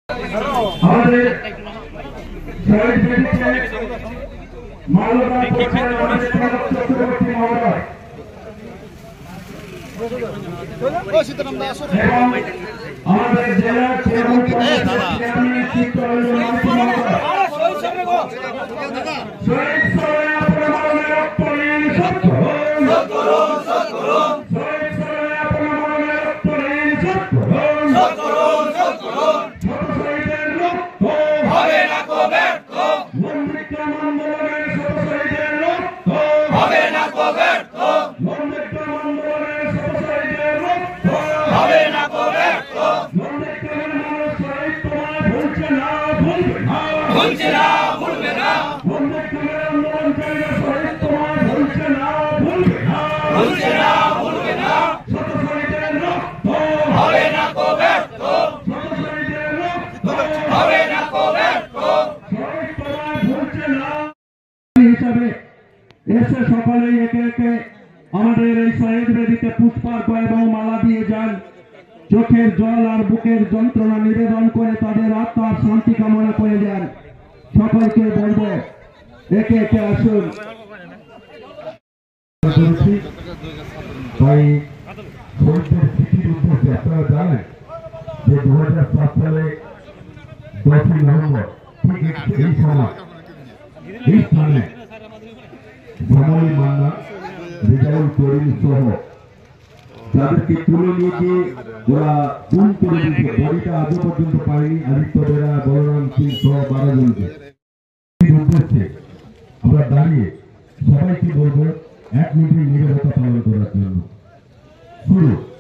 আমাদের শহীদ বেদিতে মাল্যদান করছেন আমাদের চক্রবর্তী মহোদয় এবং আমাদের জেলা চেয়ারম্যান চিত্তরঞ্জন মাঝি মহোদয়। শহীদ সরয়া প্রমাণের রক্তহীন সত্য শহীদ সরয়া প্রমাণের রক্তহীন সত্য শহীদের রক্ত হবে না কো ব্যর্থ মন্দিরগ্রাম আন্দোলনের শহীদের রক্ত হবে না কো ব্যর্থ মন্দিরগ্রাম আন্দোলনের শহীদের রক্ত হবে না কো ব্যর্থ মন্দিরগ্রামের মানুষ শহীদ তোমায় ভুলছে না ভুলবে না ভুলছে না ভুলবে না মন্দিরগ্রামের আন্দোলনকারীরা শহীদ তোমায় ভুলছে না ভুলবে না ভুলছে না ভুলবে না শহীদের রক্ত হবে না কো ব্যর্থ শহীদের রক্ত হবে না কো ব্যর্থ শহীদ তোমায় ভুলছে না হিসাবে এসে সকলেই একে একে আমাদের এই শহীদ বেদিতে পুষ্পার্ঘ এবং মালা দিয়ে যান। চোখের জল আর বুকের যন্ত্রণা নিবেদন করে তাদের আত্মার শান্তি কামনা করে যান। সকলকে বলবো একে একে আসুন। তাই শহীদদের স্মৃতির উদ্দেশ্যে আপনারা জানেন যে 2007 সালে 10ই নভেম্বর ঠিক এই সময় এই স্থানে জামাল মান্না রেজাউল করিম সহ যাদেরকে তুলে নিয়ে গিয়ে ওরা গুম করে দিয়েছে। বডিটা আজও পর্যন্ত পায়নি আদিত্য বেরা, বলরাম সিং সহ 12 জনকে। উদ্দেশ্যে আমরা দাঁড়িয়ে সবাইকে বলবো 1 মিনিট নীরবতা পালন করার জন্য। শুরু।